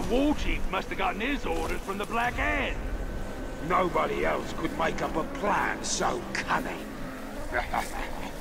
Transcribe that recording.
war chief must have gotten his orders from the Black Hand. Nobody else could make up a plan so cunning.